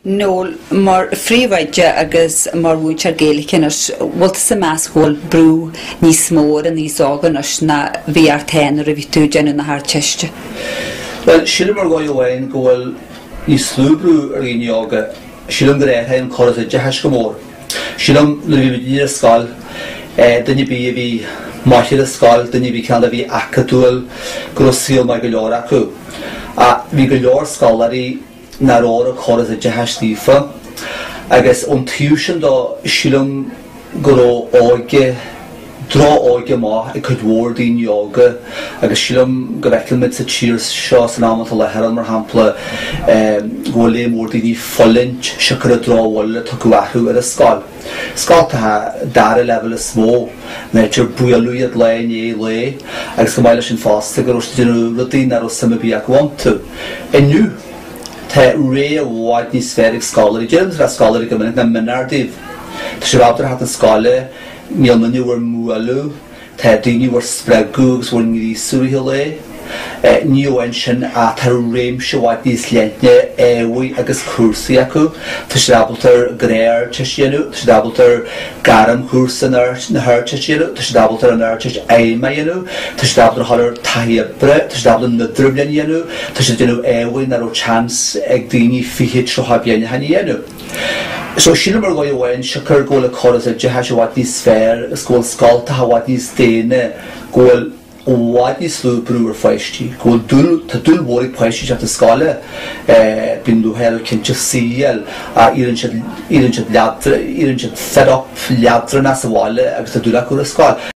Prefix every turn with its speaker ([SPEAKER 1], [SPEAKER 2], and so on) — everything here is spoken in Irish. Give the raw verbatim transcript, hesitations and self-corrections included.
[SPEAKER 1] Nôl mar phríomhaide agus mar múinteoir géalachanas bhfuilta sa meascóil brú níos mór a níos áganas na bhí ar tain ar a bhí tú déanú na háteiste.
[SPEAKER 2] Well, sílim mar gáil bhhain go bhfuil níos slú brú ar ghaoine ága, sílim go réithe an choras a deis go mór. Sílim le bhí bhí a scáil, duine bí a bhí maithir a scáil, duine bhí ceann a bhí acatúil go síl mai go leor acu. A bhí go leor scálarí na rára choras a deis tífa, agus an túsin dá sílim go áige drá áige má i chudhór daoine ága, agus sílim go bhecil mit sa tír seo san amata le heran mar hampla go le mór daoine follint se chur a dráhhaile tá go bhathú ar a scáil. Scáil tá dar a level a smó, méidir bualúiad le é le, agus go maiile sin fásta go rosta dínú le daoine ar ó sama bí a ghaintú. Inniu, tá ré a bháid ní sférig scálarí, déanam ra scálarí go minic na minardíh. Tá sé bháttar hat an scáile níl na níor múalú, tá daoine bhar spregú agus bhar ní súrthe le, ní óhain sin a tá réim se bháid níos leitne éhaí agus cuasaí acu, tá sé dábaltar gréir teisianú, tá sé dábaltar garam cuasa na thir teisianú, tá sé dábaltar an air teis éime dhéanú, tá sé dábaltar hallar taíobre, tá sé dábaltar na driblein dhéanú, tá sé dhéanú éhaí nar ó chans ag daoine fiche trocha bhéine haine dhéanú. So sílim mar gáil bhhain se chur go le choras a deis se bháid níos sfér, is go scáilta a bháid níos déine, go bháid níos slú brú ar feisttí, go tá dúil mhórig feisttí a scáile, bíonn dú heil cinnte síal a íonn siad fed up leadra na sa bháile agus tá dúil acu a scáil.